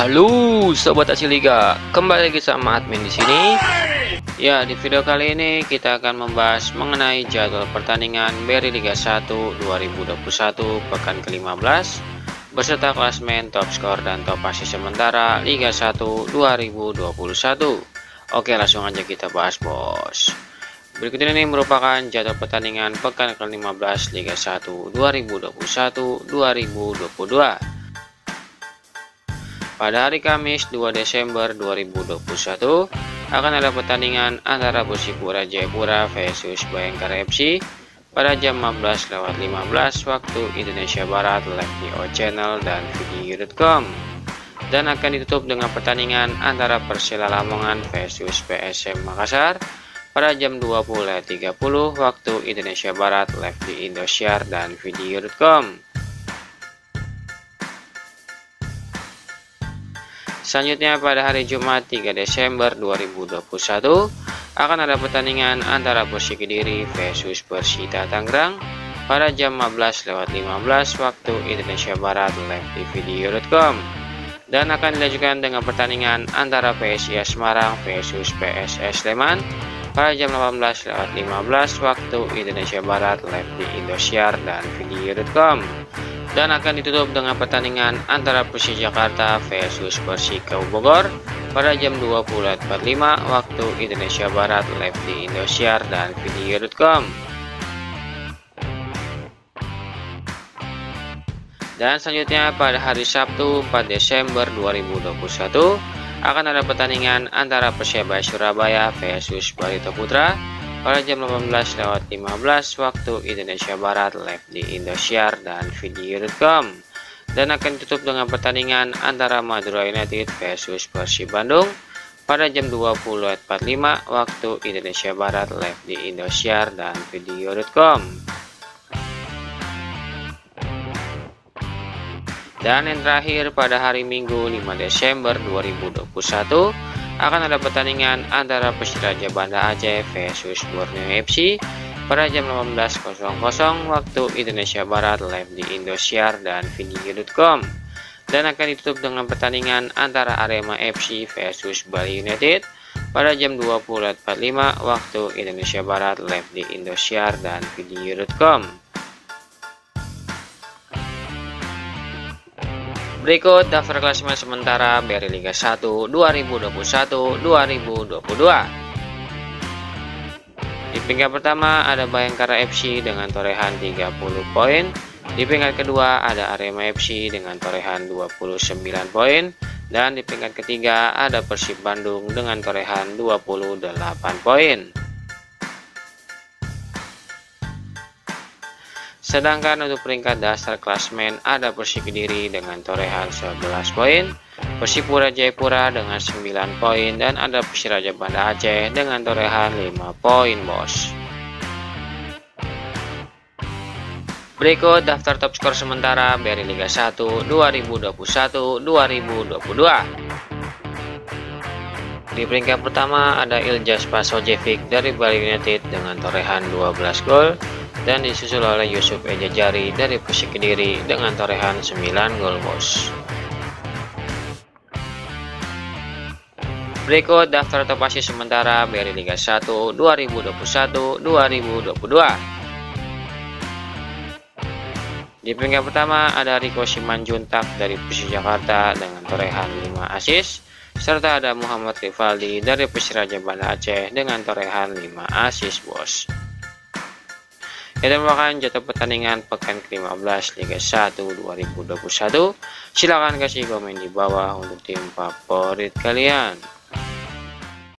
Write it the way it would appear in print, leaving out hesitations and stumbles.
Halo sobat Aksi Liga, kembali lagi sama admin di sini. Ya, di video kali ini kita akan membahas mengenai jadwal pertandingan BRI Liga 1 2021 pekan ke-15 beserta klasmen, top skor dan top asis sementara Liga 1 2021. Oke, langsung aja kita bahas, bos. Berikut ini merupakan jadwal pertandingan pekan ke-15 Liga 1 2021-2022. Pada hari Kamis 2 Desember 2021 akan ada pertandingan antara Persipura Jayapura versus Bayangkara FC pada jam 15.15 waktu Indonesia Barat live di O Channel dan video.com, dan akan ditutup dengan pertandingan antara Persela Lamongan versus PSM Makassar pada jam 20.30 waktu Indonesia Barat live di Indosiar dan video.com. Selanjutnya pada hari Jumat 3 Desember 2021 akan ada pertandingan antara Persik Kediri versus Persita Tangerang pada jam 15.15 waktu Indonesia Barat live di video.com, dan akan dilanjutkan dengan pertandingan antara PSIS Semarang versus PSS Sleman pada jam 18.15 waktu Indonesia Barat live di Indosiar dan video.com, dan akan ditutup dengan pertandingan antara Persija Jakarta versus Persikabo Bogor pada jam 20.45 waktu Indonesia Barat live di Indosiar dan video.com. Dan selanjutnya pada hari Sabtu 4 Desember 2021 akan ada pertandingan antara Persebaya Surabaya versus Barito Putra pada jam 18.15 waktu Indonesia Barat live di Indosiar dan video.com, dan akan ditutup dengan pertandingan antara Madura United versus Persib Bandung pada jam 20.45 waktu Indonesia Barat live di Indosiar dan video.com. Dan yang terakhir pada hari Minggu 5 Desember 2021 akan ada pertandingan antara Persiraja Banda Aceh versus Borneo FC pada jam 18.00 waktu Indonesia Barat live di Indosiar dan video.com, dan akan ditutup dengan pertandingan antara Arema FC versus Bali United pada jam 20.45 waktu Indonesia Barat live di Indosiar dan video.com. Berikut daftar klasemen sementara BRI Liga 1 2021-2022. Di peringkat pertama ada Bayangkara FC dengan torehan 30 poin. Di peringkat kedua ada Arema FC dengan torehan 29 poin. Dan di peringkat ketiga ada Persib Bandung dengan torehan 28 poin. Sedangkan untuk peringkat dasar klasmen ada Persik Kediri dengan torehan 11 poin, Persipura Jayapura dengan 9 poin, dan ada Persiraja Banda Aceh dengan torehan 5 poin, bos. Berikut daftar top skor sementara BRI Liga 1 2021-2022. Di peringkat pertama ada Iljaz Pasojevic dari Bali United dengan torehan 12 gol, dan disusul oleh Yusuf Ejajari dari Persik Kediri dengan torehan 9 gol, bos. Berikut daftar top asis sementara BRI Liga 1 2021-2022. Di peringkat pertama ada Riko Simanjuntak dari Persija Jakarta dengan torehan 5 asis, serta ada Muhammad Rivaldi dari Persiraja Banda Aceh dengan torehan 5 asis, bos. Itu merupakan jadwal pertandingan pekan ke-15 Liga 1 2021. Silahkan kasih komen di bawah untuk tim favorit kalian.